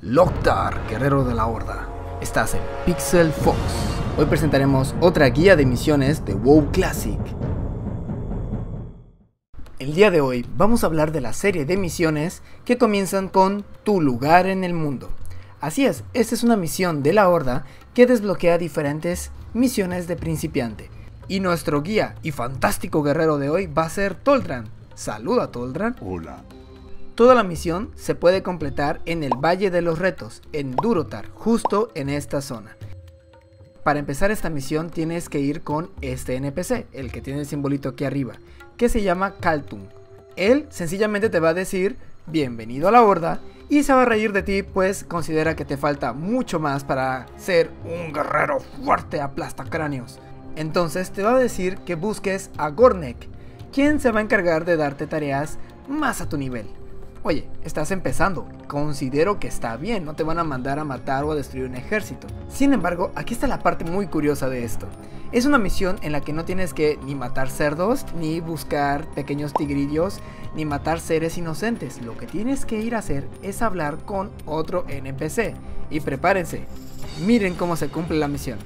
Loktar, guerrero de la Horda. Estás en Pixel Fox. Hoy presentaremos otra guía de misiones de WoW Classic. El día de hoy vamos a hablar de la serie de misiones que comienzan con tu lugar en el mundo. Así es, esta es una misión de la Horda que desbloquea diferentes misiones de principiante. Y nuestro guía y fantástico guerrero de hoy va a ser Toldran. Saluda, Toldran. Hola. Toda la misión se puede completar en el Valle de los Retos, en Durotar, justo en esta zona. Para empezar esta misión tienes que ir con este NPC, el que tiene el simbolito aquí arriba, que se llama Kaltung. Él sencillamente te va a decir, bienvenido a la Horda, y se va a reír de ti, pues considera que te falta mucho más para ser un guerrero fuerte aplastacráneos. Entonces te va a decir que busques a Gornek, quien se va a encargar de darte tareas más a tu nivel. Oye, estás empezando, considero que está bien, no te van a mandar a matar o a destruir un ejército. Sin embargo, aquí está la parte muy curiosa de esto. Es una misión en la que no tienes que ni matar cerdos, ni buscar pequeños tigrillos, ni matar seres inocentes. Lo que tienes que ir a hacer es hablar con otro NPC. Y prepárense, miren cómo se cumple la misión.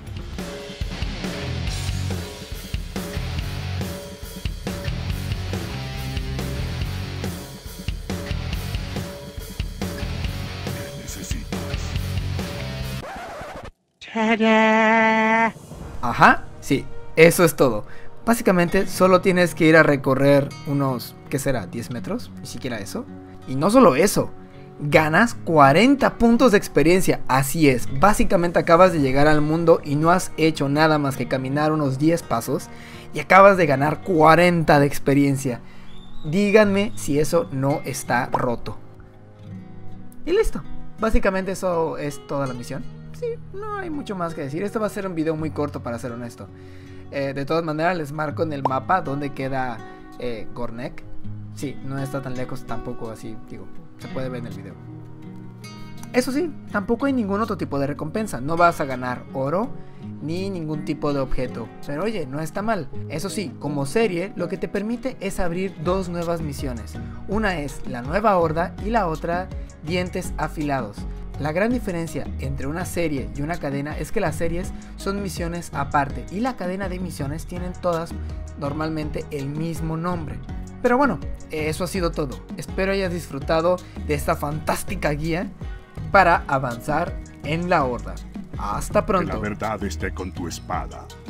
Ajá, sí, eso es todo. Básicamente solo tienes que ir a recorrer unos, ¿qué será? ¿10 metros? Ni siquiera eso. Y no solo eso, ganas 40 puntos de experiencia. Así es, básicamente acabas de llegar al mundo y no has hecho nada más que caminar unos 10 pasos y acabas de ganar 40 de experiencia. Díganme si eso no está roto. Y listo, básicamente eso es toda la misión. Sí, no hay mucho más que decir. Esto va a ser un video muy corto, para ser honesto. De todas maneras les marco en el mapa donde queda Gornek. Sí, no está tan lejos tampoco, así digo, se puede ver en el video. Eso sí, tampoco hay ningún otro tipo de recompensa. No vas a ganar oro ni ningún tipo de objeto. Pero oye, no está mal. Eso sí, como serie, lo que te permite es abrir dos nuevas misiones. Una es la Nueva Horda y la otra Dientes Afilados. La gran diferencia entre una serie y una cadena es que las series son misiones aparte y la cadena de misiones tienen todas normalmente el mismo nombre. Pero bueno, eso ha sido todo. Espero hayas disfrutado de esta fantástica guía para avanzar en la Horda. Hasta pronto. Que la verdad esté con tu espada.